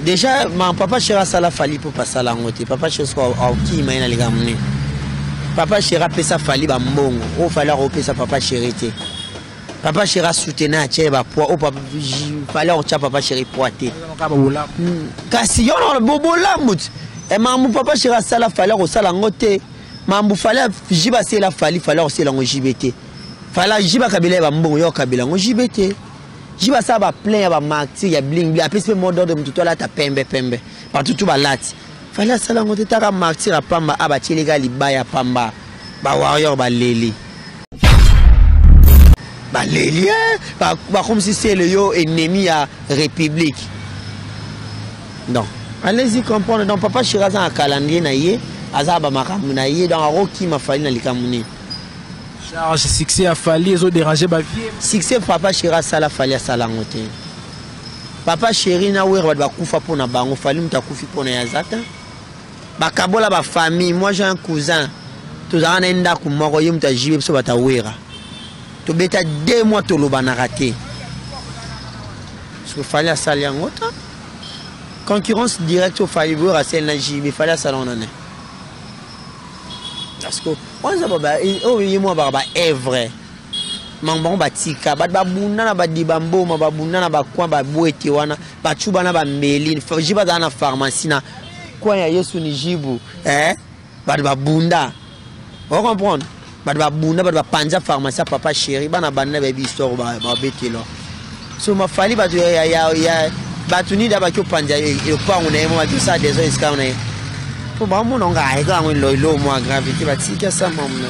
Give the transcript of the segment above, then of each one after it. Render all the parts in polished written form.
Déjà, mon papa chéra ça la fali pour passer à la moitié. Papa chéra qui m'a les gamins. Papa chéra pesa fali ba mbongo. O fallait repérer sa papa chéri. Papa chéra soutenir tiens ba poids. O papa fallait on tient papa chéri poité. Kasi yo no bobo lamut. Et mon papa chéra ça la fallait au sala ngoté. Mambu fallait jiba c'est la fali fallait aussi la ngojibete. Fallait jiba kabila ba mbongo yo kabila ngojibete. Jiba ça va plein ba marti ya bling bling après ce mot d'ordre mututo la ta pembe pembe partout tout ba lati fallait ça la ngoté ta marti ra pamba aba chelega libaya pamba ba warrior ba leli ba comme si c'est le yo ennemi à république. Non, allez-y comprendre. Donc papa Chiraza a calendrier na yé azaba makamu na yé dans roki ma fali na likamuni. Charge succès a fallu, ils ont dérangé ma vie. Succès papa chéri ça la fallu à salangote. Papa chéri na ouer va kufa pour na bango fallu mta kufi pour na yazata. Ba kabola ba famille, moi j'ai un cousin. Tout ça na nda ku moko yé mta jibe so bata ouera. To beta 2 mois to loba na raté. So fallu à salangote. Concurrence directe au fallu ouera celle na jibe fallu à salonane. Parce que on a baba oui moi baba est vrai mambon batika ba bunda na ba dibambo ma ba bunda na ba kwa ba boete wana ba chuba na ba meline jiba na pharmacie na kwa ya Yesu ni jibu ba bunda on comprend ba bunda ba panja pharmacie papa chéri ba na banda ba histoire ba betelo so ma fali ba ya ba tuni da ba ko panja e pa on e mo ba ça des ans iska on e pour moi on a un lolo moi gravité batika ça maman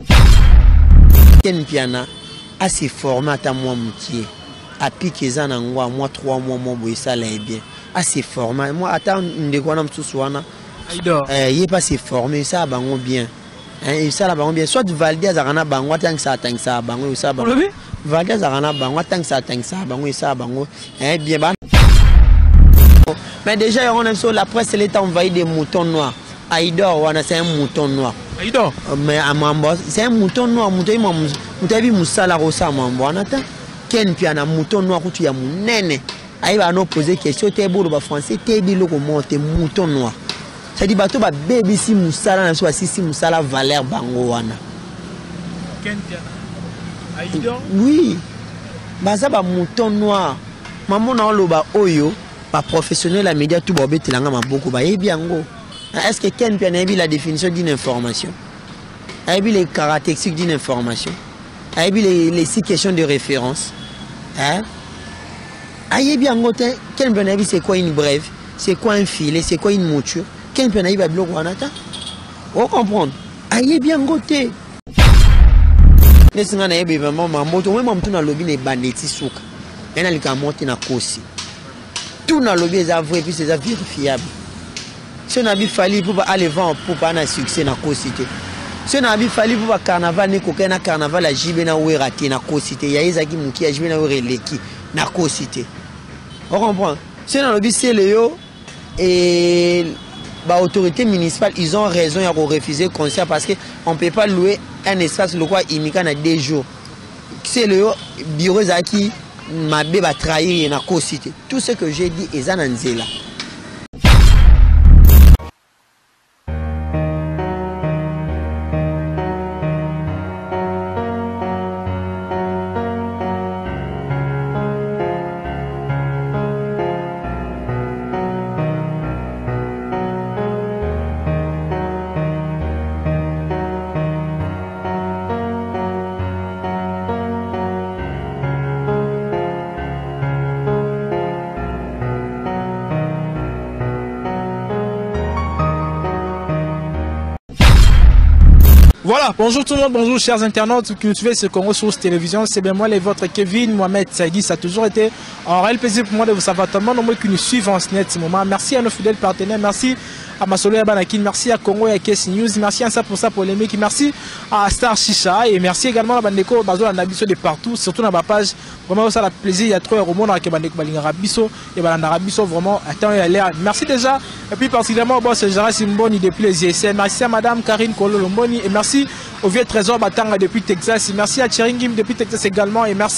ken piana assez format à moi moutier à piquer ça na ngwa moi 3 mois mon boy ça là bien assez format moi attends de quoi nam souswana il est pas assez formé ça bango bien hein ça là bango bien soit Valdia zarana bango tant que ça bango ça bango Valdia zarana bango tant que ça bango ça bango hein bien ban. Mais déjà, on est sur la presse, elle est envahie des moutons noirs. Aïdor, c'est un mouton noir. Aïdor? Mais à Mambo, c'est un mouton noir. Moutabi Moussala Rosa Mambo. Ken Piana, mouton noir, où tu as mon nene. Aïe va nous poser question, t'es beau, le français, t'es beau, comment t'es mouton noir. Ça dit, bateau, bébé, si Moussala, si Moussala, Valère Bangoana. Ken Piana? Aïdor? Oui. Baza, mouton noir. Maman, on a le oyo. Pas professionnel, la média tout bobé telanga ma beaucoup ba bien go. Est-ce que Ken Piana a vu la définition d'une information? A vu les caractéristiques d'une information? A vu les 6 questions de référence? Hein? Aïe bien go Ken Piana a vu c'est quoi une brève? C'est quoi un filet? C'est quoi une mouture? Ken Piana a vu blog wanata? On comprendre. Aïe bien go te. Nesinga na yebe vraiment mamoto moi mamtu na lobby ne banditi souka. Ena likamonte na kosi. Tout dans le lobby est vrai puis c'est vérifiable. Si on a fallu pour aller vendre pour pas un succès dans la cité. Si on a fallu pour carnaval ne coquin carnaval à jibe na oué raté na cité. Ya ezaki muki a jibe na oué leki na cité. On comprend. Si on a lobby c'est le et bah autorité municipale ils ont raison à refuser concert parce que on peut pas louer un espace le quoi imika na 2 jours. C'est le bureau zaki ma bébé va trahir na cité. Tout ce que j'ai dit est ananzela. Voilà, bonjour tout le monde, bonjour chers internautes qui nous suivez sur Congo Source Télévision. C'est bien moi, votre Kevin Mohamed Saïdi. Ça a toujours été un réel plaisir pour moi de vous savoir tellement nombreux qui nous suivent en ce moment. Merci à nos fidèles partenaires, merci à Masolo Yabanakin, merci à Congo et KS News, merci à ça pour les mecs, merci à Star Shisha et merci également à Bandeko Bazo à Nabiso de partout, surtout dans ma page. Vraiment, ça a plaisir, il y a trop au monde avec Bandeko Balingarabiso et Balandarabiso, vraiment, attends, il y a merci déjà. Et puis particulièrement au boss Gérard Simboni depuis les ISN, merci à Madame Karine Kololomboni et merci au vieux trésor Batanga depuis Texas, merci à Cheringim depuis Texas également et merci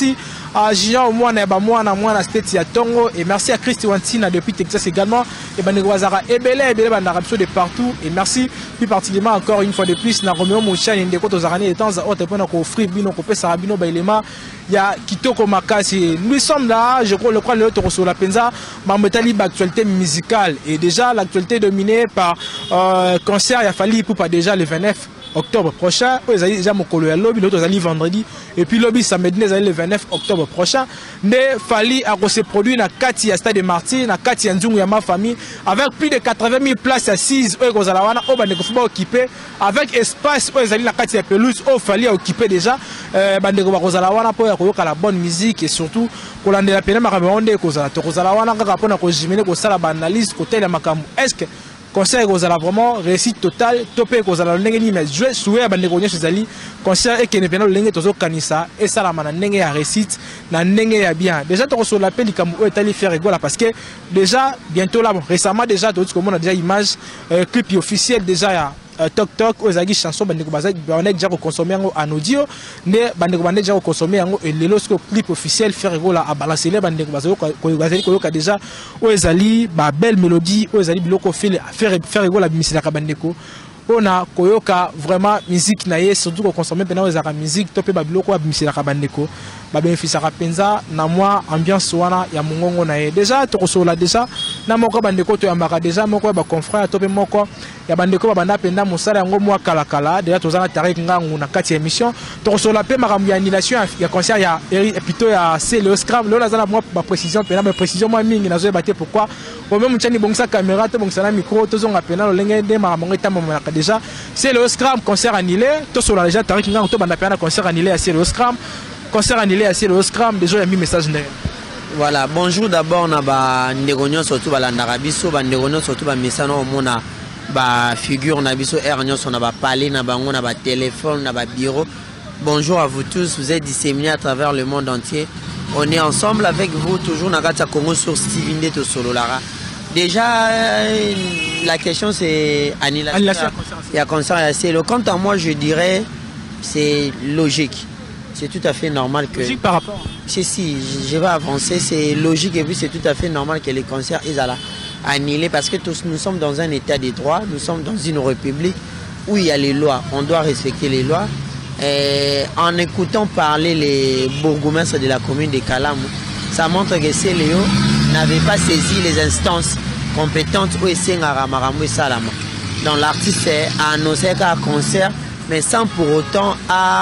à Junior Moana State ya Tongo et merci à Christy Wantina depuis Texas également et Bandeko Bazara Ebele Bandarabso de partout et merci plus particulièrement encore une fois de plus na Romeo Moucha Ndeko Tozarani et temps à autre point ko free bino ko pesa bino bailema ya Kitoko Makasi. Nous sommes là, je crois le tour sur la Penza Mametali actualité musicale et déjà l'actualité dominée par concert ya Fally Ipupa déjà le 29 octobre prochain, ils allaient déjà mokolo ya lobby, l'autre allaient vendredi et puis lobby samedi ils allaient le 29 octobre prochain. Mais Fally a se produit na Kati à Stade de Martyrs, na Kati ya Nzungu ya ma famille avec plus de 80 000 places assises où ils allaient au bandeko football occupé avec espace où ils allaient na Kati ya pelouse où Fally a occupé déjà bandeko bakozala wana pour koyoka la bonne musique et surtout kolandela pena makamonde kozala to kozala wana kaka pona ko jimene ko sala ba analyse ko tela makamu. Est-ce que concert kozala vraiment réussite totale topé kozala ndenge ni mais jouer souhait bandeko nyesho zali concert et kene pena lenge tozo kanisa et sala mana ndenge ya réussite na ndenge ya bien déjà to sur l'appel likambo etali faire rigolo parce que déjà bientôt là bon récemment déjà tout comme on a déjà image clip officiel déjà ya Tok Tok aux agi chanson bandeko bazaki on est déjà consommer en audio mais bandeko bandeko déjà consommer et le lorsque clip officiel faire rigolo à balancer les bandeko bazaki koyoka déjà aux ali ba belle mélodie aux ali biloko faire rigolo la misila ka bandeko on a koyoka vraiment musique naie surtout ko consommer pendant aux ara musique topé ba biloko misila ka bandeko ba bénéficier ka penza na moi ambiance wana ya mongongo naie déjà to kosola déjà na moko bandeko to yambaka déjà moko ba confrère topé moko ya bandeko ba banda penda mosala yango mwa kala déjà tozana tarik ngangu na kati émission to kosola pe makambo ya annulation ya concert ya plutôt ya c'est le scram là zana moi ba précision pena ba précision moi mingi na zo baté pourquoi au même tchani bongsa caméra to bongsa na micro to zonga pena lo lenge de makambo ngita mama déjà c'est le scram concert annulé to sola déjà tarik ngangu to banda pena concert annulé c'est le scram concert annulé à le scram déjà il y a mis message derrière. Voilà, bonjour d'abord na ba ndegonyo surtout ba landara biso ba ndegonyo surtout ba message au mona ba figure na biso ernyo so na ba parler na bango na ba téléphone na ba bureau. Bonjour à vous tous, vous êtes disséminés à travers le monde entier. On est ensemble avec vous toujours na Kata Congo sur Steven Deto Solo Lara. Déjà la question c'est annulation. Il y a concert assez. Quant à moi je dirais c'est logique. C'est tout à fait normal que... Logique par rapport. Si, je vais avancer, c'est logique et puis c'est tout à fait normal que les concerts ils allaient annuler parce que tous nous sommes dans un état de droit, nous sommes dans une république où il y a les lois, on doit respecter les lois. Et en écoutant parler les bourgmestres de la commune de Kalamu, ça montre que ces Léo n'avaient pas saisi les instances compétentes où c'est Ngaramaramu et Salama. Donc l'artiste a annoncé qu'un concert, mais sans pour autant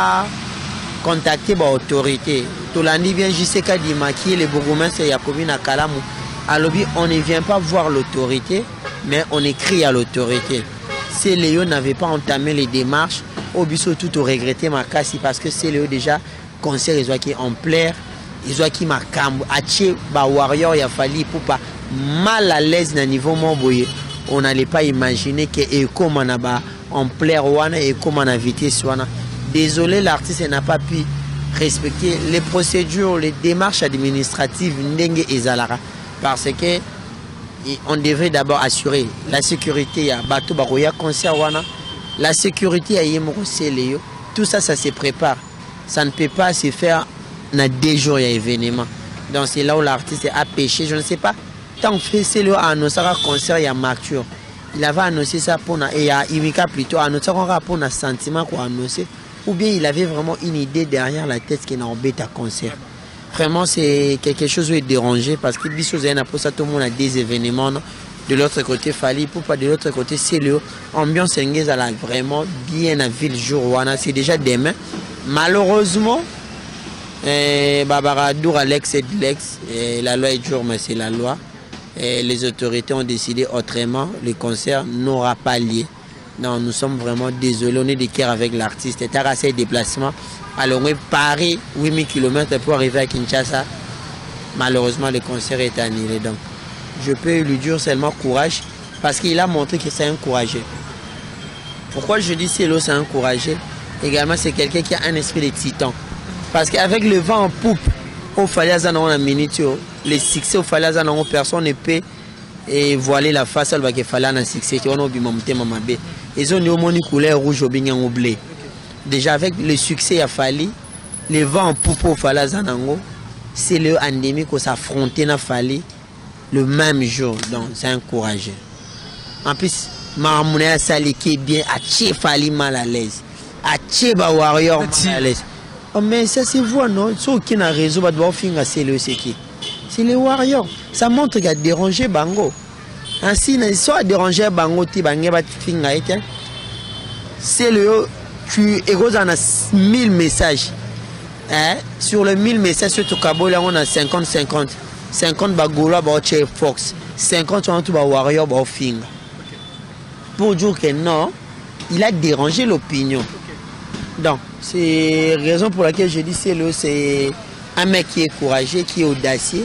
contacter l'autorité. Tolandi vient jusqu'à Dimaki, les bourgmestres et la commune à Kalamu. À l'objet, on ne vient pas voir l'autorité, mais on écrit à l'autorité. Ces Léo n'avaient pas entamé les démarches, au biso tout au regretté Makasi parce que ces Léo déjà concert ils ont qui en plaire, ils ont qui makambo, ache ba warrior ya Fally Ipupa mal à l'aise na niveau momboye. On n'allait pas imaginer que Eko manaba en plaire wana et comment on a vitesse wana. Désolé, l'artiste n'a pas pu respecter les procédures, les démarches administratives Ndenge et Zalara. Parce que on devrait d'abord assurer la sécurité à Bato Baroya, concert wana, la sécurité à Yemoro Léo. Tout ça, ça se prépare. Ça ne peut pas se faire dans 2 jours, il y a événement. Donc c'est là où l'artiste a péché. Je ne sais pas. Tant que c'est Léo a annoncé un concert, il y a Marture. Il avait annoncé ça pour et il y a Imika plutôt annoncé un rapport un sentiment qu'on a annoncé. Ou bien il avait vraiment une idée derrière la tête qui est en bête à concert. Vraiment, c'est quelque chose de dérangé parce que pour ça, tout le monde a des événements. De l'autre côté, Fally Ipupa, de l'autre côté, c'est le ambiance anglaise, elle a vraiment bien à ville jour. C'est déjà demain. Malheureusement, Barbara Dour, Alex et Lex, la loi est dure, mais c'est la loi. Et les autorités ont décidé autrement. Le concert n'aura pas lieu. Non, nous sommes vraiment désolés, on est de cœur avec l'artiste. Il y a assez de déplacements. Alors, on est Paris, 8000 km pour arriver à Kinshasa. Malheureusement, le concert est annulé. Donc, je peux lui dire seulement courage parce qu'il a montré que c'est un courageux. Pourquoi je dis c'est un courageux? Également, c'est quelqu'un qui a un esprit de titan. Parce qu'avec le vent en poupe, au Falazanon en minute, les succès au Falazanon, personne ne peut voiler la face al que fallait un succès. On a monté mamabé. Ils ont une couleur rouge au bignon au blé. Déjà avec le succès à Fally, les vents en poupe au Falazanango, c'est le endémique qui s'affronter na Fali le même jour. Donc c'est encouragé. En plus, Maramouné Sali qui est bien à Tché Fali mal à l'aise. À Tché Warrior mal à l'aise. Oh, mais ça c'est vous, non? Ceux qui n'ont réseau, c'est les Warriors. Ça montre qu'il a dérangé Bango. Ainsi, soit dérangé Bango, c'est le. Tu as 1000 messages. Hein? Sur les 1000 messages, sur Tokabo, on a 50-50. 50 Bagola, Fox. 50 on a Warrior, Finger. Pour dire que non, il a dérangé l'opinion. Donc, c'est la raison pour laquelle je dis c'est un mec qui est courageux, qui est audacieux.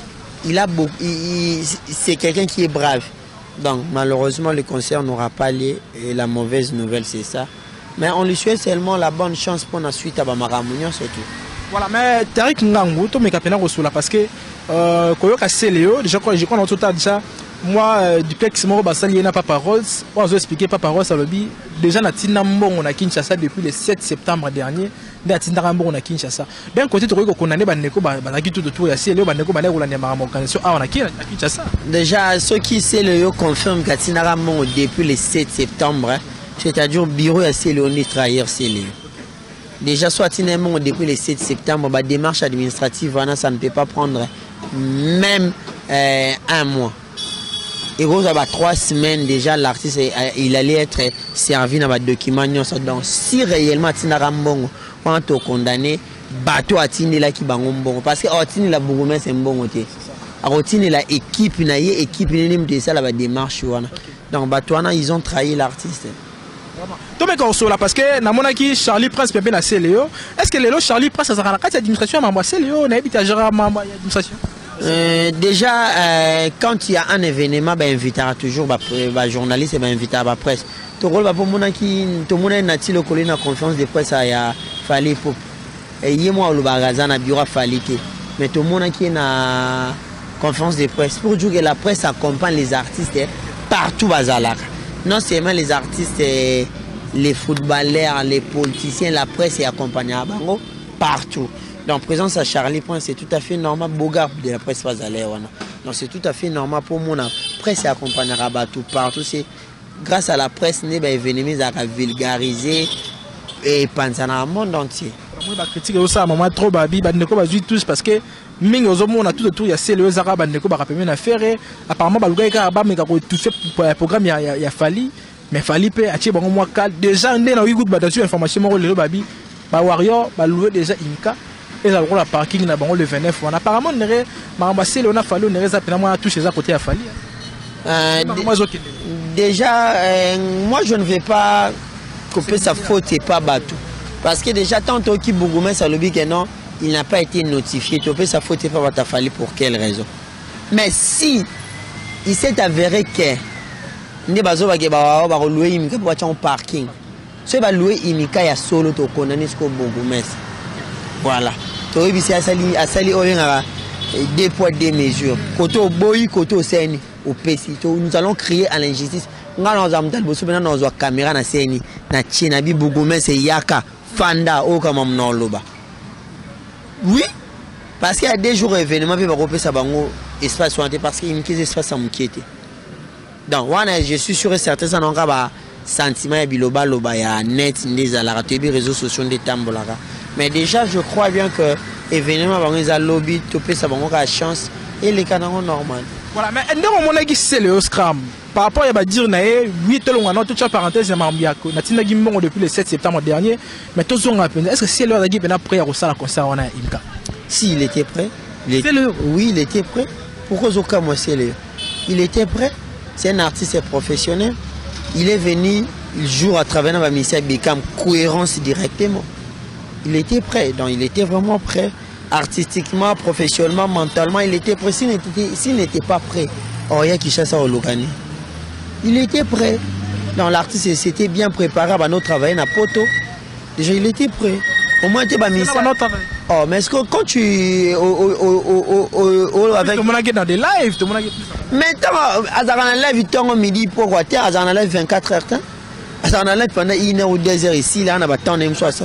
C'est quelqu'un qui est brave. Donc, malheureusement, le concert n'aura pas lieu. Et la mauvaise nouvelle, c'est ça. Mais on lui souhaite seulement la bonne chance pour la suite à Bamaramounion, surtout. Voilà, mais Tariq Ngango, tu m'as capé parce que Koyoka Céléo, déjà quand on a tout déjà. Moi, du PEC, Simoro Bassali n'a pas parole. On a expliqué pas parole à l'objet. Déjà, on a Kinshasa depuis le 7 septembre dernier. On a Kinshasa. D'un côté, tu vois qu'on a déjà, ceux qui sait le confirment que Tinaramongo depuis le 7 septembre, c'est-à-dire bureau à Céléoné trahir Céléo. Déjà, soit Tinaramongo depuis le 7 septembre, la démarche administrative, ça ne peut pas prendre même un mois. Et vous avez 3 semaines déjà, l'artiste il allait être servi dans les documents. Donc, si réellement Tinarambongo, quand on condamné, bateau a tini là qui bangombongo. Parce que Otini la bourgmestre c'est bon côté. Otini la équipe na yé équipe n'aime de ça la démarche wana. Donc bateau ils ont trahi l'artiste. Tout me consola parce que na monaki Charlie Prince bien na Céléo. Est-ce que les Charlie Prince ça sera la carte d'administration à Céléo na habite à gérer membre d'administration? Déjà, quand il y a un événement, ben invitera toujours les journalistes et ben invitera la presse. Tout le monde qui le collé dans la conférence de presse a fallu pour et moi le bagazan a bureau fallu mais tout le monde qui est dans conférence de presse pour dire que la presse accompagne les artistes partout bazalak. Non seulement les artistes, les footballeurs, les politiciens, la presse est accompagnée à Bango partout. Donc, présence à Charlie Prince, c'est tout à fait normal. Bogart de la presse va aller. Donc, c'est tout à fait normal pour moi. La presse accompagnera partout. C'est grâce à la presse, les événements à vulgariser et penser dans le monde entier. Moi, je critique ça, maman trop babi, tous parce que mingi on a tout autour, il y a ces arabes qui ont rappelé une affaire. Apparemment, il y a un touché pour le programme, il y a fallu. Mais fallu peut acheter bon mois calme. Déjà, on est dans une bonne information, le babi, Warrior, louer déjà Inca. Et là, le parking le 29. Apparemment, on a fallu toucher à côté à Fali. Déjà, moi je ne vais pas couper sa faute et pas battre. Parce que déjà, tant que Bougoumé, ça le dit que non, il n'a pas été notifié. Couper sa faute et pas battre Fali pour quelle raison? Mais si il s'est avéré que ne bazo ba louer imika pour un parking. Si ba louer imika ya solo to condamner ce Bougoumé. Voilà. Asali Oyengara, 2 poids 2 mesures. Côté au boy, côté au CNI, au PC. Nous allons crier à l'injustice. Nous allons nous caméra na CNI, na China, Bougoumé, c'est Yaka, Fanda, Okamam non loba. Oui, parce qu'il y a des jours événements, puis on ça bango espace sointé parce qu'il y a une espace à m'inquiéter. Donc, je suis sûr et certain ça n'aura pas sentiment ya biloba loba ya net des alara tebi réseaux sociaux des tambolara. Mais déjà, je crois bien que l'événement va lobby, topé ça va avoir chance et les canons normal. Voilà, mais on a dit c'est le scram. Par rapport à dire nae 8 longs toute parenthèse ya mambiako. Natina gimbon depuis le 7 septembre dernier, mais tous ont rappelé. Est-ce que c'est l'heure d'aller ben après au sala concert on a Imka? Si il était prêt. Oui, il était prêt. Pourquoi Zoka moi c'est le? Il était prêt. C'est un artiste professionnel. Il est venu, il joue à travers la mission Beckham cohérence directement. Il était prêt, donc il était vraiment prêt, artistiquement, professionnellement, mentalement, il était prêt. S'il n'était pas prêt, Oya Kishasa Ologani, il était prêt. Donc l'artiste s'était bien préparé à notre travail à Poto. Déjà, il était prêt. Au moins, tu es oh, mais est-ce que quand tu avec dans des lives, mais attends, à live, il midi pourquoi tu es à live 24 heures. À ça on a pendant 1 heure ou 2 heures ici là on a pas temps même soit ça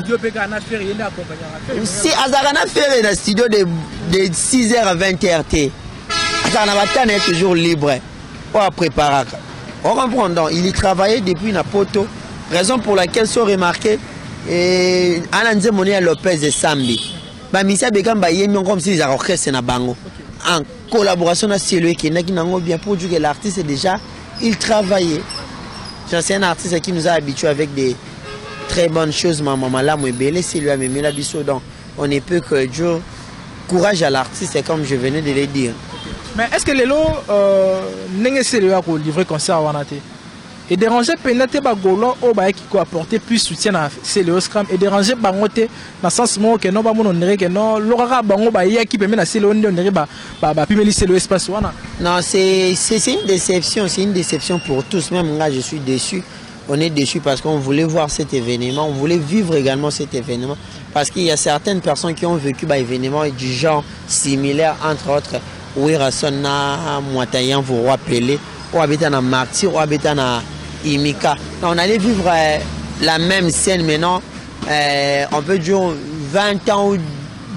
si azarana faire dans studio de 6h à 20h ça on a pas temps toujours libre pour préparer on comprend donc il y travaillait depuis na poto raison pour laquelle sont remarqué et Alanze Monia Lopez et Sambi ba misa bekamba yemi comme si les orchestres na bango en collaboration avec celui qui n'a bien pour dire que l'artiste déjà il travaillait. C'est un artiste qui nous a habitués avec des très bonnes choses. Maman là moi belé c'est lui a mis la biseau donc on ne peut que dire courage à l'artiste comme je venais de le dire. Mais est-ce que les lots n'engagent celui à livrer concert à Wanate et déranger pénétrer bagolo au bail qui peut apporter plus soutien à Célio Scram et déranger bangote dans le sens où que non ba mon onere que non l'aura bango bail qui permet à Célio onere ba pimeli Célio espace wana. Non c'est une déception pour tous, même là je suis déçu. On est déçu parce qu'on voulait voir cet événement, on voulait vivre également cet événement parce qu'il y a certaines personnes qui ont vécu bah événement du genre similaire entre autres Wirasona Moitayan vous rappelez ou habitant à Martyr ou habitant à Imika. On allait vivre la même scène maintenant, on peut dire 20 ans ou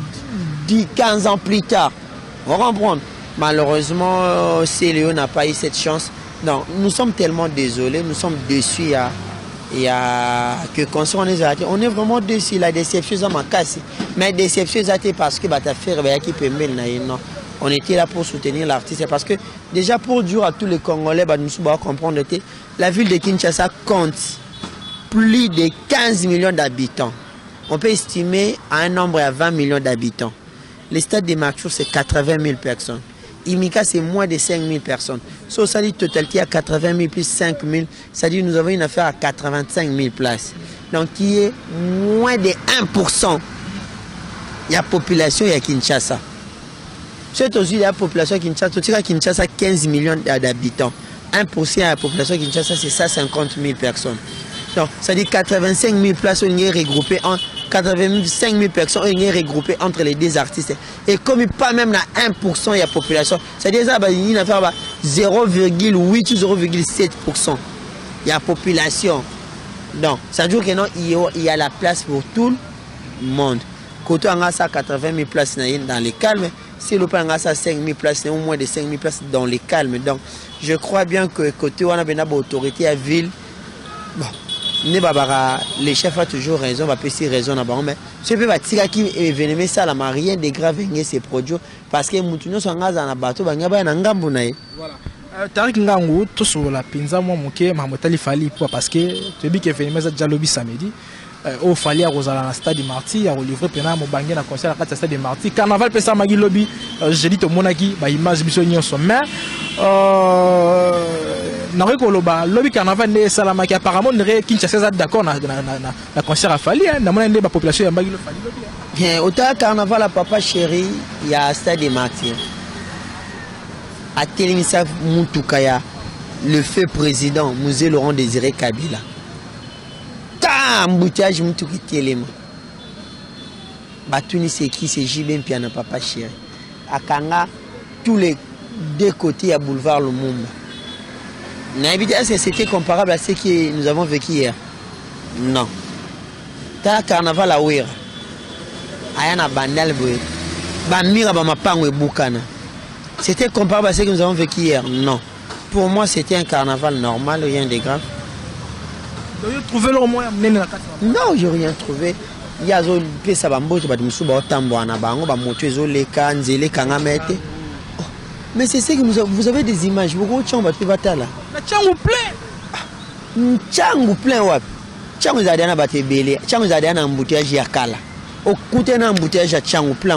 15 ans plus tard. On va comprendre. Malheureusement, Célio n'a pas eu cette chance. Donc, nous sommes tellement désolés, nous sommes déçus. Il y a que quand on est vraiment déçus. La déception m'a cassé. Mais déception parce que ta frère qui peut non. On était là pour soutenir l'artiste parce que déjà pour dire à tous les Congolais, nous devons comprendre que la ville de Kinshasa compte plus de 15 millions d'habitants. On peut estimer à un nombre à 20 millions d'habitants. Le stade de Marchour, c'est 80 000 personnes. Imika, c'est moins de 5 000 personnes. So, ça dit totalité à 80 000 plus 5 000. Ça dit nous avons une affaire à 85 000 places. Donc, qui est moins de 1%. Il y a population, il y a Kinshasa. C'est aussi la population Kinshasa. Kinshasa, 15 millions d'habitants. 1% de la population Kinshasa, c'est 150 000 personnes. Donc, ça dit 85 000 places sont regroupées en 85 000 personnes sont regroupées entre les deux artistes. Et comme il n'y a pas même 1% de la population, c'est-à-dire qu'il y a 0,8 ou 0,7% de la population. Donc, ça veut dire qu'il y a la place pour tout le monde. Quand on a 80 000 places dans les calmes, si le pan a 5 000 places, c'est au moins de 5 000 places dans les calmes. Donc, je crois bien que côté on a une autorité à ville. Bon. Les chefs ont toujours raison, va passer raison là-bas. Mais je peux pas dire qu'il événement ça la rien de grave ces produits parce que nous sommes dans la bateau, bah n'y a na ngambu na. Voilà. Tarik ngangu tout sur la pinza moi moké Mahamotali Fali parce que tu dis que événement ça déjà lobby samedi. Au Fali à Rosala na stade de Marty à livrer pena mo bangé na concert à stade de Marty. Carnaval pesa magi lobby j'ai dit to monaki ba image biso nyonso mais Narekoloba, lobby carnaval ne salama qui apparemment ne Kinshasa d'accord na concert à Fali na mona ne ba population ya mbagi lo Fali lobby. Bien, autant carnaval à papa chéri, il y a stade de Marty. À Télémissa Moutoukaya, le feu président Musée Laurent Désiré Kabila. Embouteillage Moutouki Téléma. Batouni c'est qui c'est Jibem Piana papa chéri. À Kanga, tous les deux côtés à boulevard Lumumba. Est-ce que c'était comparable à ce que nous avons vécu hier? Non. T'as carnaval à Ouira. Ayana Bandal Boé. Bamira Bamapango et Boukana. C'était comparable à ce que nous avons vécu hier? Non. Pour moi, c'était un carnaval normal, rien de grave. Donc, vous trouvez le moyen de mener la carte? Non, je n'ai rien trouvé. Il y a des gens qui ont des mais c'est ce que vous avez des images. Vous avez là. Tchangu plein. Tchangu plein. Tchangu zadana bate belé. Tchangu zadana embouteillage ya kala. Au côté d'un embouteillage à Tchangu plein.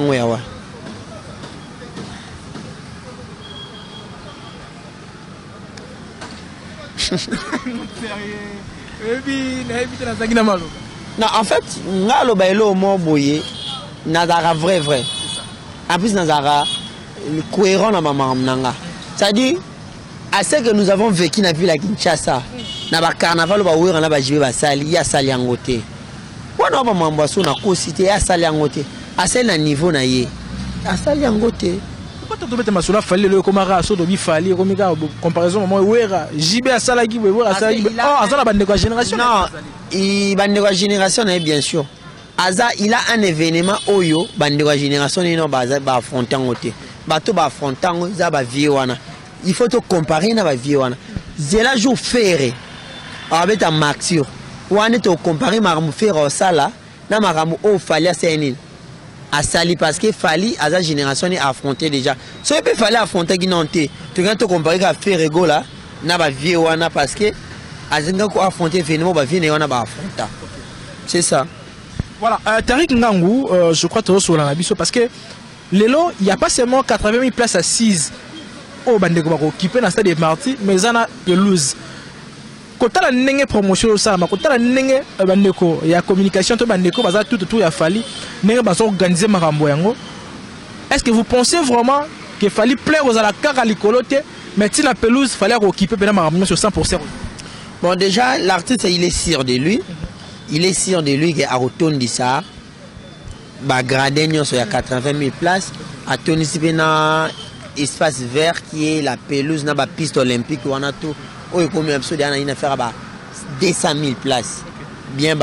Non, en fait, ngalo bailo mo boye nazara vrai. En plus nazara cohérent dans maman nanga. C'est-à-dire à ce que nous avons vécu dans la ville à Kinshasa, na ba carnaval ba wira na ba jibe ba sali ya sali yangote. Wana ba mambaso na ko cité ya sali yangote. À ce niveau na ye. À sali yangote. tu bête masula fallait le comara so dobi fallait comme comparaison moi wera JB à salagi wera salagi oh azala bande de génération non il bande de génération bien sûr Aza il a un événement oyo bande de génération non ba affronter ngote bato ba affronter za ba vie wana il faut te comparer na ba vie wana zela jour faire avec ta martyr wana te comparer maramu faire au sala na maramu o fallait c'est à Sali parce que Fali à sa génération est affronté déjà. So il peut falloir affronter qui non te. Tu quand tu comparer à faire ego là, na ba vie wana parce que azinga ko affronter finalement ba vie ne wana ba affronter. C'est ça. Voilà, Tariq Ngangou, je crois que sur la biso parce que lelo il y a pas seulement 80 000 places assises au bandeko ba occupé dans stade des Martyrs, mais en a pelouse. Quand la nenge promotion ça ma quand la nenge bandeko ya communication to bandeko baza tout ya fali nenge baso organiser makambo yango. Est-ce que vous pensez vraiment que fallait plaire aux alaka à l'icolote mais si la pelouse fallait occuper pendant makambo sur 100%? Bon déjà l'artiste il est sûr de lui. Il est sûr de lui qu'à retourner ça ba gradé sur 80 000 places à Tony Sibena espace vert qui est la pelouse na ba piste olympique on a tout. Oui, comme absolument il a fait 200 000 places. Bien,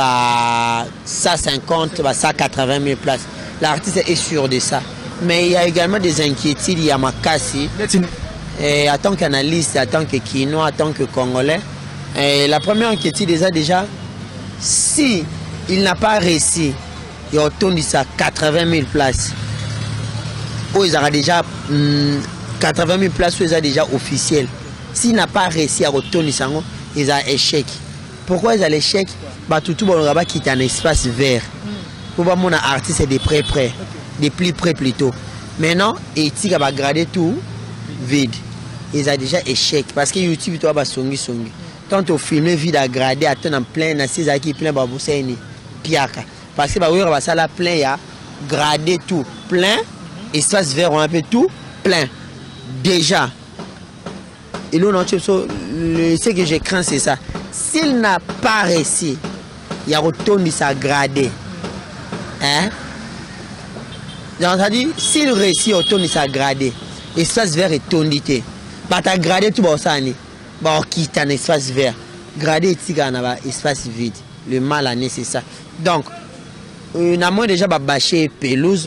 150, 180 000 places. L'artiste est sûr de ça. Mais il y a également des inquiétudes. Il y a Makassi. En tant qu'analyste, en tant que Kinois, en tant que Congolais. La première inquiétude déjà, si il n'a pas réussi, il retourne ça 80 000 places. Oh, ils auront déjà 80 000 places, ils ont déjà officiel. S'il n'a pas réussi à retourner ça, ils ont échec. Pourquoi ils ont l'échec? Tout le monde quitte un espace vert. Pour voir mon artiste c'est des près, des plus près plutôt. Maintenant, il va grader tout vide. Ils ont déjà échec parce que YouTube toi va songi. Quand on filme vide à grader, attend en plein, à qui plein babousseni, piaka. Parce que oui on va ça là plein ya grader tout plein, espace vert on a un peu tout plein déjà. Et là, ce que je crains, c'est ça. S'il n'a pas réussi, il y a retourné sa gradé. Hein? Donc, ça dit, s'il réussit, il retourne sa gradé. Espace vert est tondité. Bah, tu as gradé tout ça. Bah, on quitte un espace vert. Gradé, tu as un espace vide. Le mal à c'est ça. Donc, on a moins déjà bâché pelouse,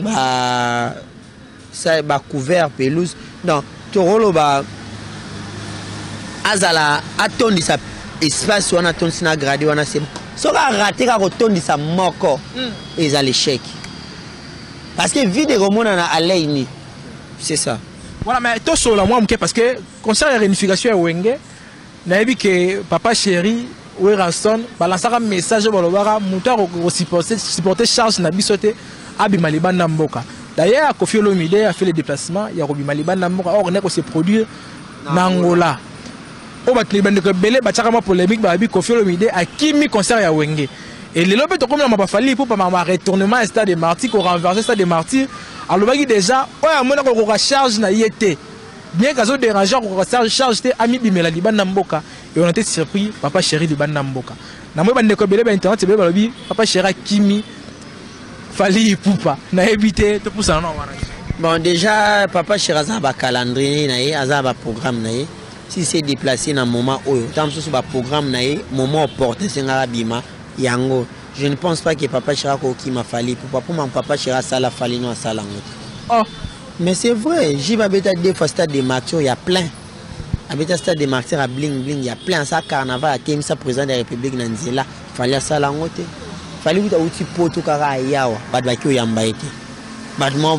couvert pelouse. Donc, tu as azala atondi sa espace wana atondi na grade wana c'est so ka rater ka rotondi sa moko ils a l'échec parce que vide remona na alaini c'est ça. Voilà mais to so la moi parce que concernant la réunification ya Wenge na yebi que papa chéri Weranson balançaka message bolobaka muta ko supporter charge na bisote abima libanda mboka. D'ailleurs Koffi Olomide a fait le déplacement ya robima libanda mboka or ne ko se produire na Angola. Au bat les bandes de belé batchakama polémique babi Koffi Olomide a kimi concert ya Wenge et les lobes to comme ma fali pour pas ma retournement à stade des Martyrs ko renverser stade des Martyrs alors bagi déjà ouais amona ko recharge na yete bien kazo déranger ko recharge te ami bimela libanda mboka et on était surpris papa chéri libanda mboka na moi bande de belé ba internet belé babi papa chéri kimi fali poupa na éviter to pour ça non bon déjà papa chéri za ba calendrier na ye azaba programme na ye. Si c'est déplacé dans un moment où tant que ce programme moment opportun c'est bima yango je ne pense pas que papa Chira qui m'a fallu pour mon papa Chira ça la fallu non ça oh mais c'est vrai j'y vais bêta des fois stade des Martyrs il y a plein à stade des Martyrs à bling il y a plein ça carnaval à thème ça président de la République nanzela fallait ça la ngote fallait que tu poto kara yawa badwa ki yamba été badmo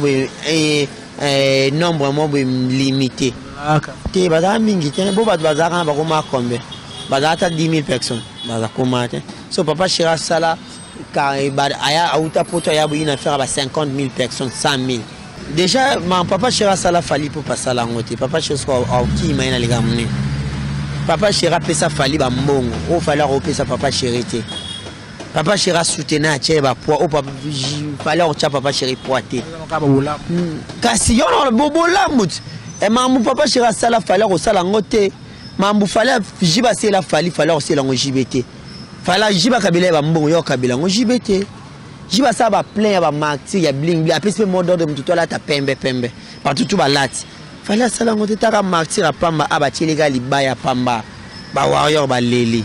nombre limité. Te baza mingi te bo baza kan ba koma combien baza 10 000 personnes baza koma te so papa Chira sala ka aya auta poto ya bu ina faire ba 50 000 personnes 100 000 déjà mon papa Chira sala fali pour passer la ngote papa Chira au qui maina les gamne papa Chira pesa fali ba mbongo o fala ro pesa papa Chirité papa Chira soutenir tie ba poids o papa fala on tia papa Chiri poité kasi yo no bobo lamut. Et mamou papa Chira sala fallait au sala ngote mamou fallait jiba c'est la fallait aussi la ngojibete fallait jiba kabila ba mbongo yo kabila ngojibete jiba ça ba plein ba martyr ya bling bling après ce mot d'ordre tout là ta pembe partout tout ba lati fallait asala ngote taka martyr pamba abatieleka libaya pamba ba warrior ba leli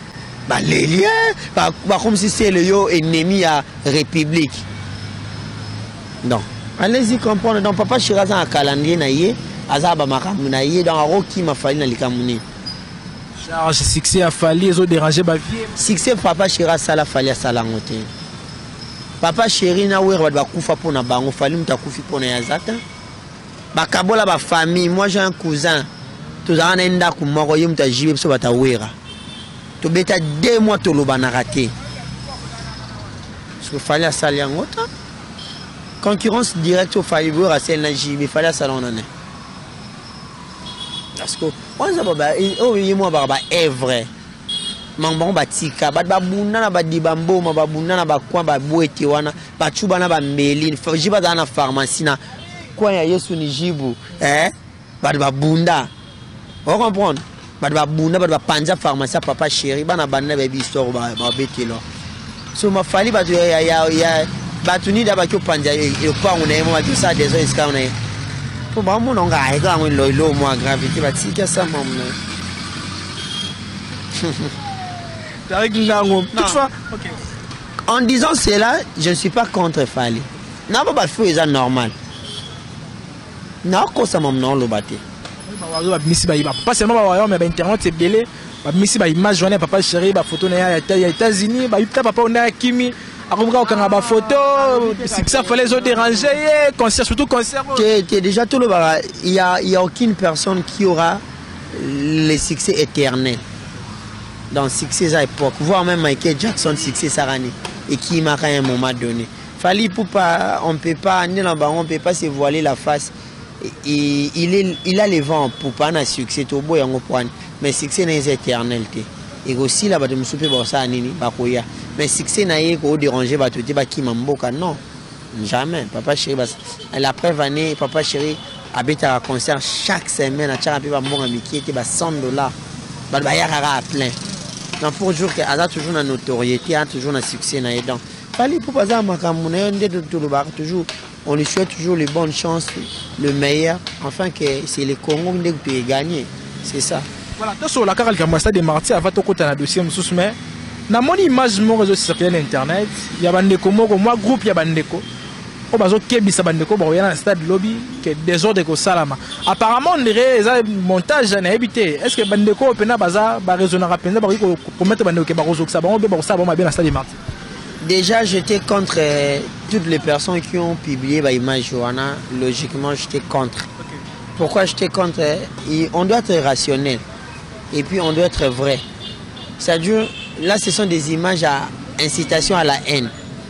comme si c'est le yo ennemi à république. Donc allez-y comprendre. Donc papa Chiraza un calendrier naïe azaba makambu naïe dans roki ma fali na likamuni charge succès a fallu les autres déranger ba vie succès papa Chiraza la fali asala ngote papa chéri na wer ba kufa pona bango fali mutakufi pona yazata bakabola ba famille. Moi j'ai un cousin tout ça nenda ku moko yum ta jibe so bata wera to beta 2 mois to lobana raté parce que fallait à salir ngota concurrence directe au fallait voir à celle na jibe fallait à salon nané parce que on ça baba oh yemo ba est vrai mambon batika ba bunda na ba dibambo ma ba bunda na ba kwa ba boete wana ba chuba na ba meline jiba za na pharmacie na kwa ya Yesu ni jibu ba bunda on comprend ba bunda ba panja pharmacie papa chéri bana bana ba histoire ba betelo so ma fali ba ya ba tuni da ba ko panja e kwa ngone mo ba ça des ans iska ngone pour ba mo nga ga ngone lo mo gravité ba tika ça mo toutefois okay. En disant cela, je ne suis pas contre Fali. Non, pas fou, c'est normal. Non, quoi ça m'a non le batté. Pas seulement mais internet c'est belé. Misi ba image journée papa chéri ba photo na ya États-Unis ba yuta papa on a Kimi akobuka okanga ba photo ça fallait les autres déranger concert surtout concert. Déjà tout le il y a aucune personne qui aura le succès éternel. Dans succès à l'époque, voire même Michael Jackson succès Sarani et qui m'a à un moment donné. Fallait pour pas, on peut pas, on peut pas se voiler la face. Et il a les vents pour pas un succès tout beau mais succès n'est éternel. Et aussi là bas de me souper pour ça nini bakoya. Mais succès n'a pas déranger bah tout bah qui m'emboka non jamais. Papa chéri la preuve année papa chéri habite à un concert chaque semaine à chaque peu bah mon ami qui était bah $100 bah bah yara plein. Non, pour dire qu'il y a toujours une notoriété, toujours un succès. Donc, fallait pour pas ça, toujours, on lui souhaite toujours les bonnes chances, le meilleur, enfin que c'est les Congos qui peuvent gagner. C'est ça. Voilà, donc sur la carte de Marty, avant de côté un dossier, mais dans mon image, mon réseau social internet, il y a des Congos, moi groupe, il y a des Congos. On va dire qu'il y a un stade lobby qui est désordre de Salama. Apparemment, on dirait que montage n'a évité. Est-ce que Bandeko peut raisonner pour mettre Bandeko déjà, j'étais contre toutes les personnes qui ont publié l'image. Logiquement, j'étais contre. Pourquoi j'étais contre? On doit être rationnel. Et puis, on doit être vrai. C'est-à-dire, là, ce sont des images à incitation à la haine.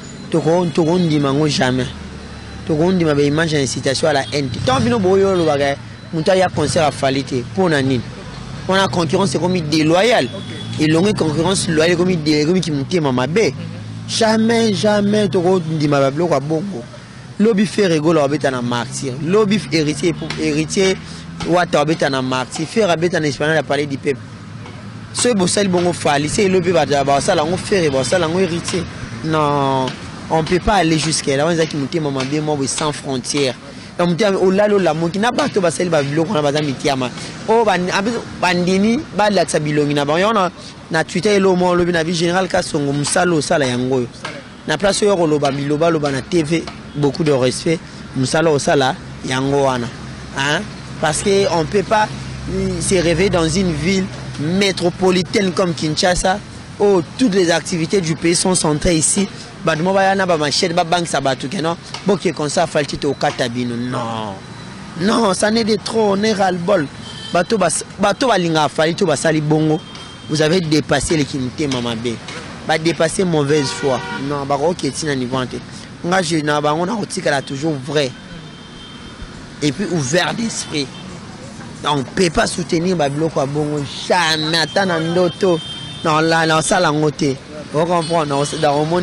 Jamais. On dit ma image incitation à la haine. Tant que nous voyons le bagage, nous avons concert à falité pour nanine. On a concurrence comme déloyale. Et l'on concurrence loyale comme déloyale qui monte ma bé. Jamais tout dit ma bloc à bongo. Lobby fait rigoler avec un martyr. Lobby héritier pour héritier ou avec un martyr. Faire avec un espagnol à parler du peuple. Ce bossel bongo fali, c'est lobby va d'abord ça là on fait ça là on héritier. Non. On ne peut pas aller jusqu'à là. On a qui monté maman bien moi sans frontières. On monté au là la monté n'a pas tout basel ba bilo qu'on a bazam mitiama. Oh bandini ba la tsabilongi na ba on na Twitter lo mo lo na vie général ka songo musalo sala yango. Na place yo lo ba biloba lo ba na TV beaucoup de respect musalo sala yango wana. Hein? Parce que on peut pas se rêver dans une ville métropolitaine comme Kinshasa où toutes les activités du pays sont centrées ici. Non, non, ça n'est de trop, on est ras-le-bol. Vous avez dépassé les quintés, maman B. Dépassé mauvaise foi. Non, on a toujours vrai. Et puis ouvert d'esprit. On ne peut pas soutenir Babilo jamais. Attends, non, là, ça l'a noté. On comprend, dans le monde,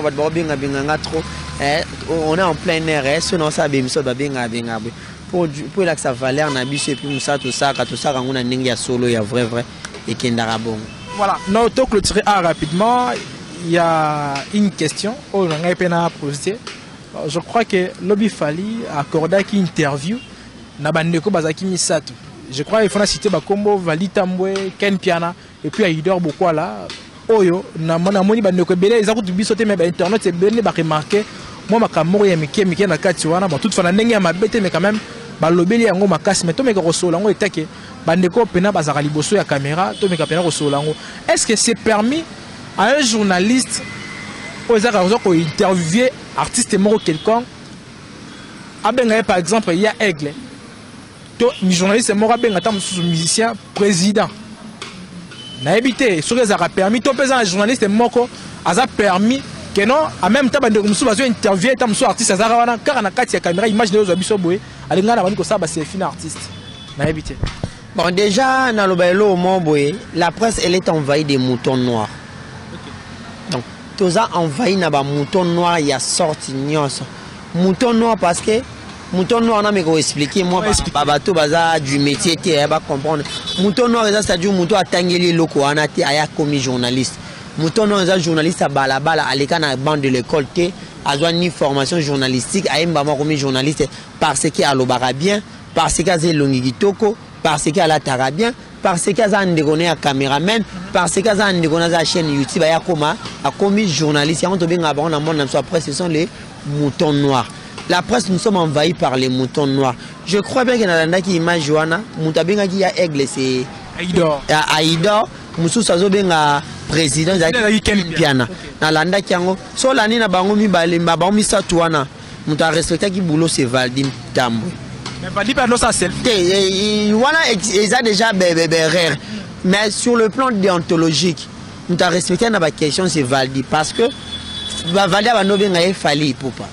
on est en plein air, sinon ça pour que ça valeur, on a vu puis ça, tout ça, on a un solo, il y a vrai, et qui est bon. Voilà, nous allons clôturer rapidement. Il y a une question, on a poser. Je crois que Lobby Fali a accordé une interview na bandeko bazaki misato. Je crois qu'il faut citer Bakombo, Valitambwe, Ken Piana et puis Aïdor Bokwala. Oyo na moni bandeko belé ils ont tout bisoté mais internet c'est belé ba remarquer moi makamoro ya mike na kati wana bon toute fa na ndenge ya mabete mais quand même ba lobeli yango makasi mais to meka kosola ngo etake bandeko pena bazaka liboso ya caméra to meka pena kosola ngo. Est-ce que c'est permis à un journaliste osaka ko interviewer artiste moko quelqu'un abenga par exemple il y a Aigle to ni journaliste moko abenga ta musicien président na évité ce que ça a permis to pesa un journaliste moko a permis que non en même temps bande musu bazo interviewer ta musu artiste azara wana car na kati ya caméra image de biso boye alinga na bani ko ça ba c'est fin artiste na évité. Bon déjà na lobelo mo boye la presse elle est envahie des moutons noirs. Donc toza envahi na ba moutons noirs il y a sorti nyonso mouton noir parce que mouton noir on a me expliquer moi babato baza du métier qui va comprendre mouton noir ça dit mouton atangeli loko anati aya comme journaliste mouton noir ça journaliste à balabala aleka na bande de l'école té azwa ni formation journalistique ayemba moi comme journaliste parce que alobara bien parce que azé longi kitoko parce que ala tara bien parce que azan ndekone à caméraman parce que azan ndekone za chaîne YouTube aya koma a commis journaliste ya on to benga ba on a monde après ce sont les moutons noirs. La presse, nous sommes envahis par les moutons noirs. Je crois bien que dans la image Joana, Moutabenga qui a aigle, c'est Aïdor. Aïdor, Moussou Sazo Benga président de Ken Piana. Dans la Kiango, so l'année na bango mi balemba, bango mi satouana. Mouta respecté qui boulot c'est Valdim Tambo. Mais Valdim pas ça seul. Voilà, ils ont déjà rare. Mais sur le plan déontologique, Mouta respecté na ba question c'est Valdim parce que Valdim a no benga fali pour pas.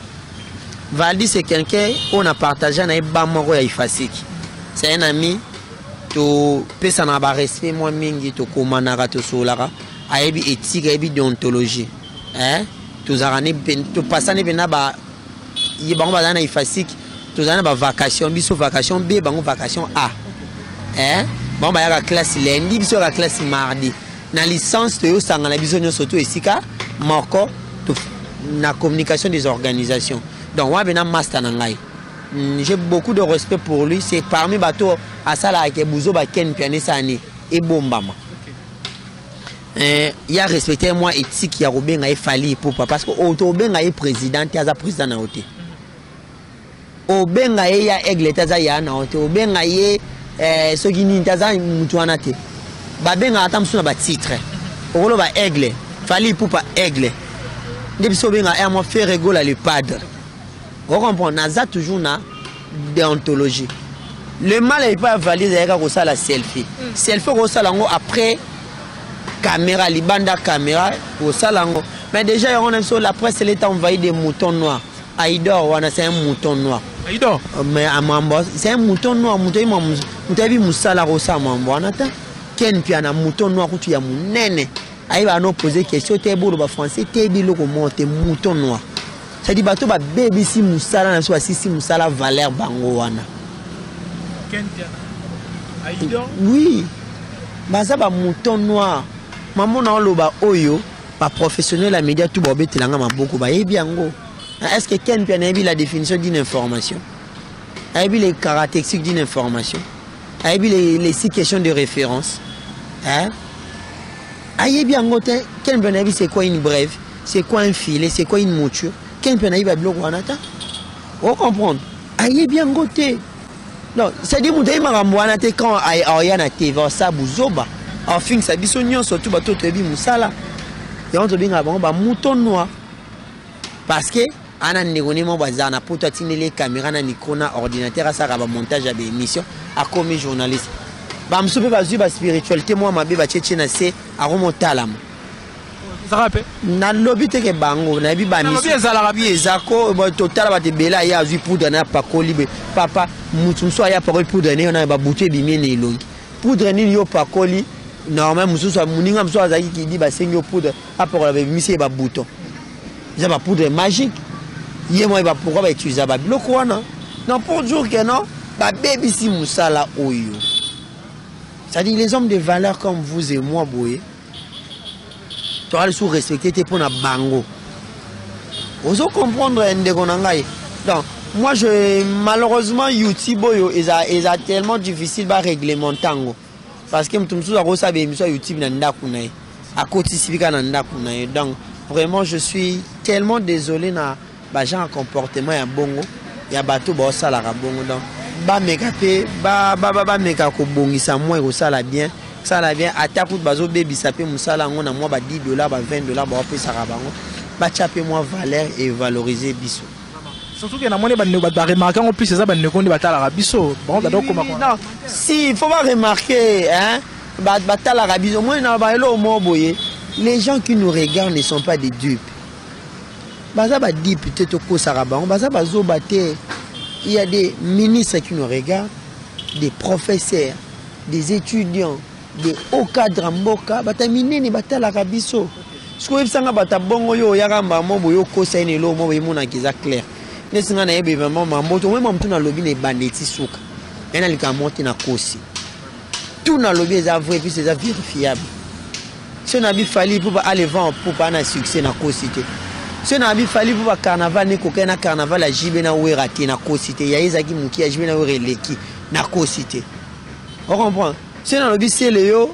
Valdi c'est quelqu'un on a partagé na bamoro ya ifasik. C'est un ami to pesa na ba respect moi mingi to komanaka to solara ayebi éthique ayebi déontologie. Hein? To zarane to pasane bena ba yi bango ba na ifasik to zana ba vacation biso vacation B bango vacation A. Hein? Bon ba ya classe lundi biso la classe mardi. Na licence to yo sanga na biso nyoso to esika moko to na communication des organisations. Donc, j'ai beaucoup de respect pour lui. C'est parmi bateaux à Sala et Bouzo Baken Pianesani et Bombama. Il y a respecté moi éthique, il y a Robin a fallu pour parce que Robin a président, il y a président na ote. Robin a aigle taza ya na ote. Robin a ce qui ni taza mutuanate. Babin a atam suna ba titre. Olo ba aigle, fallu pour pas aigle. Depuis Sobin a moi fait rigoler le padre. Vous comprenez, on a toujours une déontologie. Le mal n'est pas validé avec la selfie. Selfie, après caméra, libanda caméra, mais déjà, on a sur la presse, elle est envahie des moutons noirs. Aïdor, c'est un mouton noir. Aïdor? Mais à Mambo, c'est un mouton noir. Moutabi Moussala Rosa Mambo. Ken Piana, mouton noir, tu y a mon nene. Aïba nous poser question, t'es beau, le français, t'es bilo, comment t'es mouton noir. Ça dit bateau ba bébé si Moussala na soit si Moussala valeur bango wana. Ken Piana. Aïdor? Oui. Baza ba mouton noir. Maman na loba oyo ba professionnel la média tout bobé telanga maboko ba yebi yango. Est-ce que Ken Piana a la définition d'une information? A vu les caractéristiques d'une information? A vu les 6 questions de référence? Hein? A yebi yango te Ken Piana c'est quoi une brève? C'est quoi un filet? C'est quoi une mouture? Ken Piana va bloquer Wanata. Vous comprenez? Aïe bien goûté. Non, c'est dit que vous quand Ariane a TV, ça bouzoba. En fin, ça dit que surtout bateau tebi musala. Et on te dit que mouton noir. Parce que ana négocié mon bazar na poto tine les caméras na micro na ordinateur ça va montage à des émissions à comme journaliste. Ba msupe ba zuba spiritualité moi ma beba tchétché na c'est à remonter à l'âme. Ça rappelle na lobby te ke bango na bi ba mission bi ezako total ba te bela ya azui poudre na pakoli be papa mutunso ya pakoli poudre ne na ba butu ebimi ne longi poudre ni yo pakoli normalement mususu muninga mso azaki ki di ba sengo poudre apakola be misi ba bouton ça ba poudre magique yé moi ba pourquoi ba utiliser ba biloko wana non pour dire que non ba baby si musala oyo ça dit les hommes de valeur comme vous et moi boye tu vas sous respecter tes pour na bango. Vous comprendre Ndegonangai. Donc, moi malheureusement YouTube est tellement difficile à réglementer. Parce que tout le monde sait que YouTube n'a pas de à côté donc vraiment je suis tellement désolé na genre comportement ya bongo ya bato ba sala ka bongo donc ba mekape ba meka ko bongisa moi ko sala bien ata pour bazo baby sapé musala ngona moi ba $10 ba $20 ba pesa ka bango ba chaper moi valeur et valoriser biso. Surtout que na moni ba remarquer en plus ça ba ne kondi batala biso bon da donc comment non si il faut pas remarquer hein batala biso moi na ba elo mo boye. Les gens qui nous regardent ne sont pas des dupes. Il y a des ministres qui nous regardent, des professeurs, des étudiants, des hauts cadres mboka. Tout dans le lobby est vrai puis c'est vérifiable. Si on a fallu pour aller vendre pour pas un succès na cité. Si on a fallu pour carnaval ne kokena carnaval à jibe na we raté na cité. Ya ezaki muki a jibe na we releki na cité. On comprend. Si on a lobby c'est Léo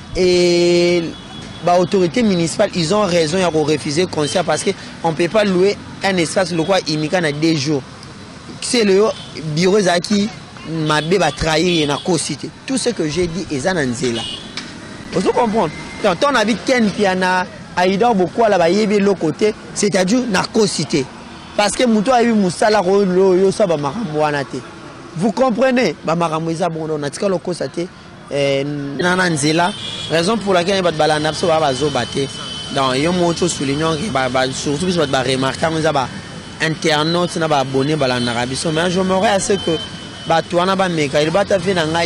et bah autorité municipale ils ont raison à refuser concert parce que on peut pas louer un espace le quoi imika na 2 jours. C'est Léo bureau zaki mabe ba trahir na cité. Tout ce que j'ai dit est ananzela. Vous comprenez? Quand on habite Ken Piana, Aïdor beaucoup à la baïe l'autre côté, c'est-à-dire narcocité. Parce que Mouto a eu Moussala Rolo, Yosa Bamaramouanate. Vous comprenez? Bamaramouza Bondo, Natika Loko Sate, Nananzela, raison pour laquelle il va te balanapso à Bazobate. Dans Yomocho soulignant que surtout si vous avez remarqué, vous avez internautes, vous avez abonné à l'Arabiso. Mais je m'aurais à ce que Batouana Bameka, il va te faire un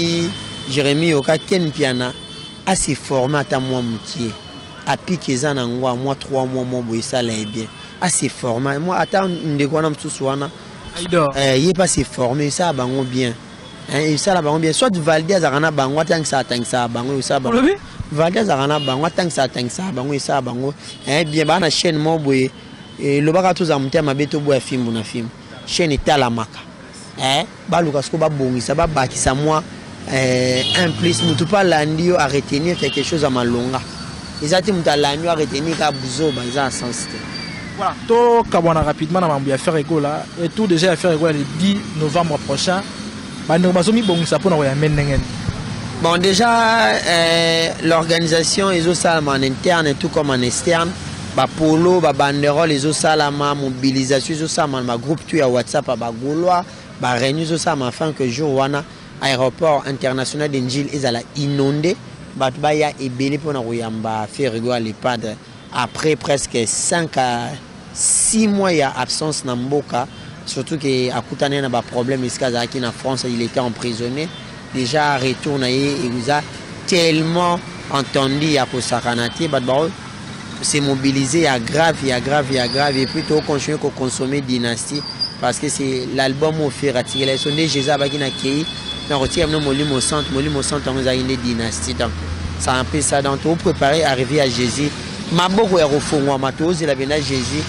Jérémy Oka Ken Piana. À ces formats à moi moutier à piquer ça en moi 3 mois mon boy ça là bien à ces formats moi attends de quoi on tout soana il est pas se former ça bango bien hein ça là bango bien soit Valdia Zarana bango tant que ça bango ça bango Valdia Zarana bango tant que ça bango ça bango hein bien ba na chaîne mon boy et le baka tous amté ma beto boy film na film chaîne est à la maka hein ba lukas ko ba bongi ça ba bakisa moi un plus mutu pas landio à retenir quelque chose à malonga ezati mutu landio à retenir ka buzo ba ça sens voilà to kabona rapidement na mambo ya faire ego là et tout déjà à faire ego le 10 novembre prochain ba no bazomi bongisa pona ko ya menengen. Bon déjà l'organisation ezo salama en interne tout comme en externe ba polo ba banderole ezo salama mobilisation ezo salama ma groupe tu ya WhatsApp ba goloa ba réunion ezo salama afin que jour wana aéroport international d'Injil est inondé. Batbaya est belé pour nous faire rigoler les padres. Après presque 5 à 6 mois, il y a absence dans Mboka. Surtout qu'à Koutane, il y a un problème. Ici en France, il était emprisonné. Déjà, retourné, il nous a tellement entendu à Kosakanati. C'est mobilisé, il y a grave. Et plutôt continuer à consommer Dynastie. Parce que c'est l'album au fait ratifié. Les sondages, Jésus Abakina Kei. On retire nos Molimo Centre, on a une dynastie. Donc, ça un peu ça. Donc, tout préparer à arriver à Jésus. Ma beaucoup est au fond, moi, matos, il a bien à Jésus.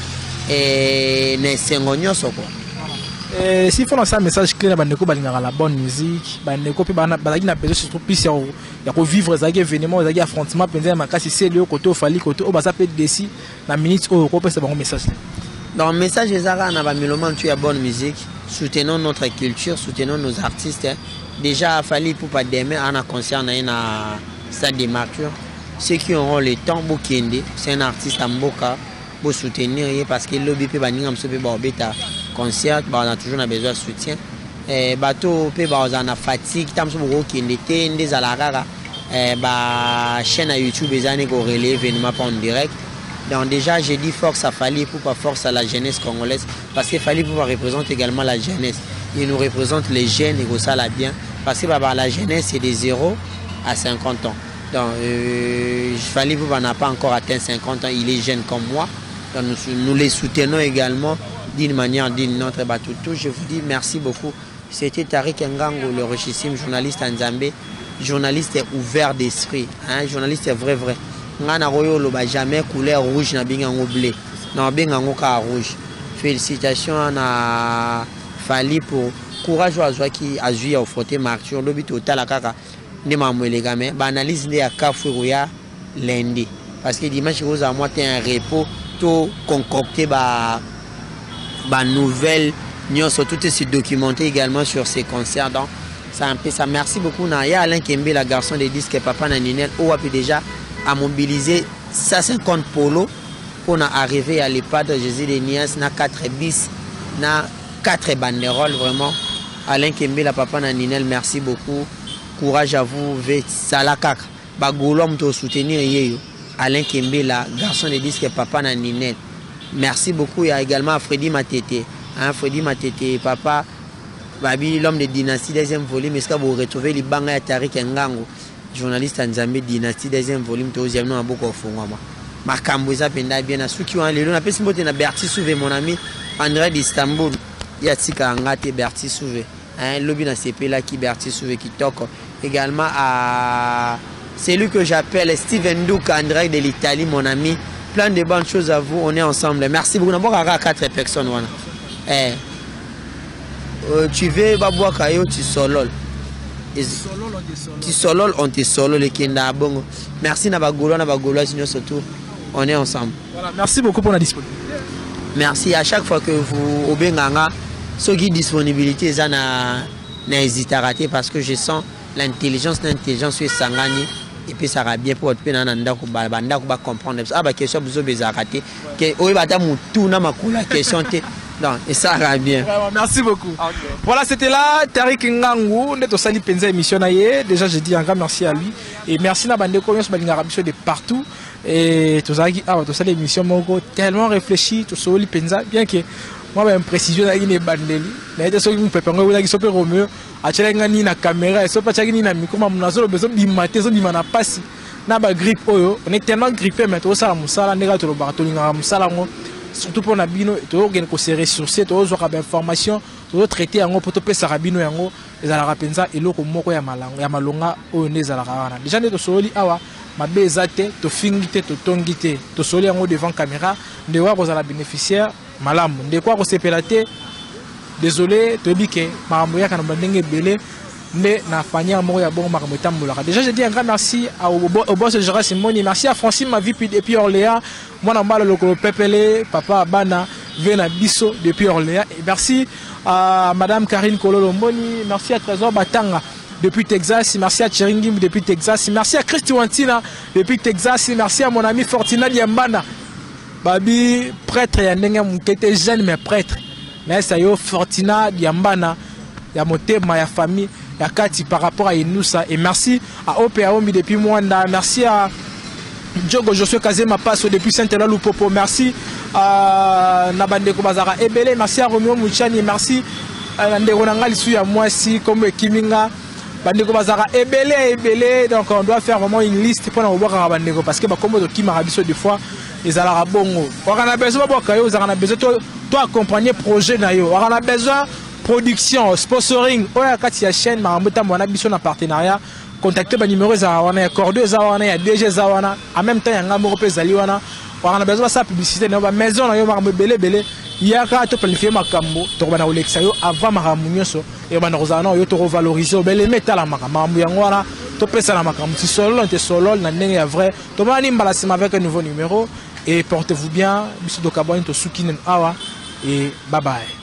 Et n'est-ce quoi. S'il faut lancer un message clair, la bonne musique, surtout plus il y a vivre des événements, des affrontements, si c'est le côté, il faut aller côté, ça peut être décis, la minute, au c'est un message. Donc, le message est ça, on a la bonne musique. Soutenons notre culture, soutenons nos artistes. Déjà, il fallait pour pas demain, on a conscience dans sa démarche. Ceux qui auront le temps, c'est un artiste à Mboka pour soutenir parce que le BP a concert, on a toujours besoin de soutien. Bateau, on a fatigue, des alarara, chaîne à YouTube, les années qu'on relève événement en direct. Donc déjà, j'ai dit force à Fally pour pas force à la jeunesse congolaise parce que Fally pour représente également la jeunesse. Il nous représente les jeunes et ça l'a bien parce que la jeunesse c'est de 0 à 50 ans. Donc Fally pour n'a pas encore atteint 50 ans, il est jeune comme moi. Donc nous les soutenons également d'une manière d'une autre. Je vous dis merci beaucoup. C'était Tariq Ngango, le richissime journaliste en Zambie, journaliste ouvert d'esprit, hein, journaliste vrai. Ngana royo loba jamais couleur rouge na binga bleu na binga ngoka rouge félicitations à Fali pour courage à joie qui a joué au frotté martyr lobi total kaka ne mamwele game ba analyse ne ya kafuruya lundi parce que dimanche vous à moi un repos tout concocté ba nouvelle nous surtout se documenter également sur ces concerts donc ça un peu ça merci beaucoup na ya Alain Kembe la garçon des disques papa na Ninel ou a déjà à mobiliser 150 polos pour arriver à l'EHPAD Jésus de Nias na 4 bis na 4 banderoles vraiment. Alain Kembe la papa na Ninel merci beaucoup courage à vous salakak bagolom to soutenir yeyo Alain Kembe la garçon de disque papa na Ninel merci beaucoup. Il y a également Freddy Matete hein, Freddy Matete papa babi l'homme de dynastie deuxième volume est-ce que vous retrouvez les banga ya Tarik Ngango journaliste en Zambie dynastie deuxième volume deuxième nom beaucoup fongwama makambo eza penda bien na suki wana lelo na pesi mbote na Berti Souvé mon ami André d'Istanbul ya tika ngate Berti Souvé hein lobby na CP là qui Berti Souvé qui toque également à celui que j'appelle Steven Duc André de l'Italie mon ami plein de bonnes choses à vous on est ensemble merci beaucoup d'abord à 4 personnes wana tu veux babwa kayo tu solol tu solol on te solol le kenda bongo merci na bagolo sinon surtout on est ensemble. Voilà, merci beaucoup pour la disponibilité. Merci à chaque fois que vous obenganga ce qui disponibilité ça n'hésite à rater parce que je sens l'intelligence sur sangani et puis ça va bien pour être nanda ko banda ko comprendre ah ba question vous obeza rater que oyi bata mutu na makula question te non et ça va bien. Vraiment, merci beaucoup. Okay. Voilà, c'était là Tarik Ngango, on est au Sali Penza émission naie. Déjà je dis un grand merci à lui et merci na bande ko nyos balinga rabisho de partout et tout ça qui ah tout ça l'émission moko tellement réfléchi tout Sali Penza bien que moi même précision na ine bandeli mais de so qui me prépare on qui sope Romeo a tchenga ni na caméra et so pa tchenga ni na micro ma mnazo le besoin di maté so di mana passe na ba grippe oyo on est tellement grippé mais tout ça musala ndeka to lo ba to linga musala ngo surtout pour Nabino, tu as se ressourcer, tu as des informations, tu as traité en pour te Sarabino yango, les Alarapenza et l'autre moko ya malonga au nez à la ravana. Déjà, tu soli awa, ma bezate, tu fingite, tu tongite, tu soli yango devant caméra, de voir aux bénéficiaires, malam, de quoi se pelaté, désolé, tu dis que ma moya quand on a belé. Mais na fanya moko ya bon makameta mbulaka. Déjà je dis un grand merci au boss de Gérard Simoni, merci à Francine ma vie depuis Orléans, moi na mbala lokolo pepele, papa Bana Vena Bisso depuis Orléans et merci à madame Karine Kololo Moni, merci à Trésor Batanga depuis Texas, merci à Cheringim depuis Texas, merci à Christy Wantina depuis Texas, merci à mon ami Fortina Diambana. Babi prêtre ya ndenge mukete jeune mais prêtre. Mais ça yo Fortina Diambana ya motema ya famille ya kati par rapport à Inoussa et merci à Opeaomi depuis Mwanda, merci à Djogo Josué Kazema Passo depuis Saint-Eloi Lupopo, merci à Nabandeko Bazara Ebele, merci à Romeo Mouchani, merci à Ndeko Nangali Suya Mwasi comme Kiminga Bandeko Bazara Ebele, donc on doit faire vraiment une liste pour nous voir Bandeko parce que comme de Kimarabiso des fois les alara bongo on a besoin on a besoin toi accompagner projet na yo on a besoin production, sponsoring, la chaîne, on a partenariat, contactez le numéro, on a accordé, on a DG, en même temps, il y a un numéro, on a besoin de sa publicité, on a maison, on a belé, il y a un planifié ma cambo, on a Olexayo avant ma ramunioso, et on a revaloriser, on a les métal à ma cambo, tu peux ça la macam, tu solo, n'a vrai, tu vas aller avec un nouveau numéro, et portez-vous bien, bisous de Kabouin, to Soukinen Awa, et bye bye.